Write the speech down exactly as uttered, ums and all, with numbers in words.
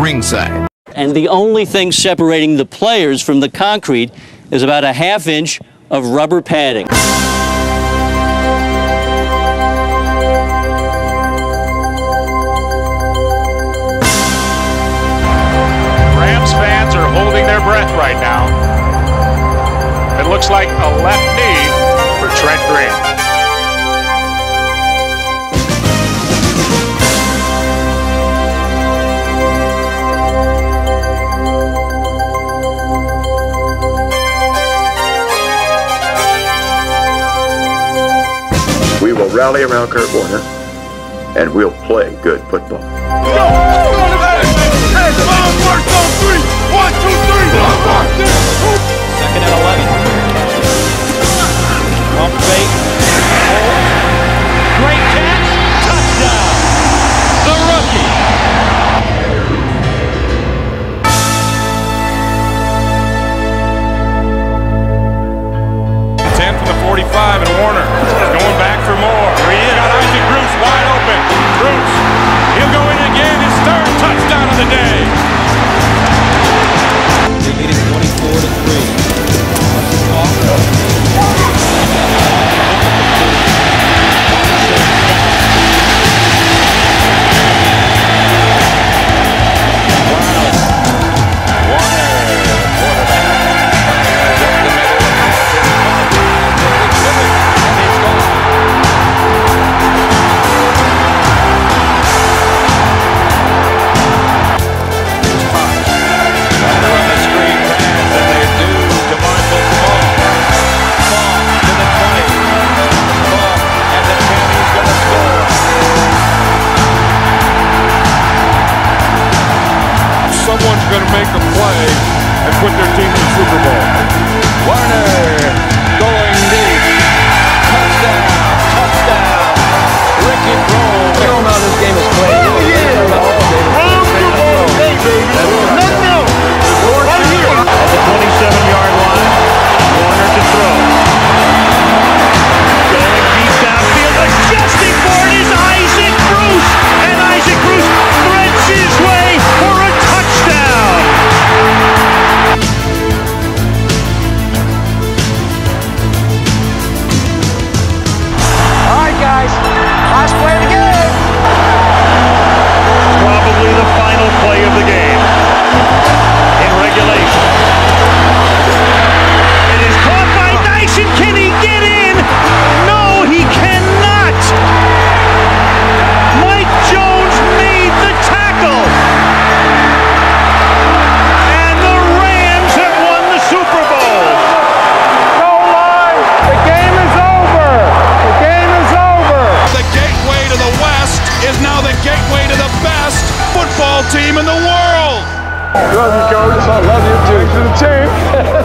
ringside. And the only thing separating the players from the concrete is about a half inch of rubber padding. Rams fans are holding their breath right now. It looks like a left knee for Trent Green. We will rally around Kurt Warner, and we'll play good football. Second and eleven. Pump fake. Great catch. Touchdown. The rookie. ten from the forty-five, and Warner going back for more. Here he is. Got Isaac Bruce wide open. Bruce, he'll go in again. His third touchdown of the day. They're leading twenty-four to three. Someone's going to make a play and put their team in the Super Bowl. Warner going deep. Touchdown. Touchdown. Ricky Roll. We all know this game is played. Oh, yeah. Round the ball, baby. No, no. Right here. At the twenty-seven yard line. Warner to throw. Going deep downfield. Adjusting for it is Isaac Bruce. And Isaac Bruce threads his way for a touchdown. All right, guys. Last play of the game. Probably the final play of the game. In regulation. It is caught by Dyson. Can he get in? No, he cannot. Mike Jones made the tackle. And the Rams have won the Super Bowl. No lie. The game is over. The game is over. The gateway to the West is now the gateway to the best football team in the world. Love you, coach. I love you too. To the team.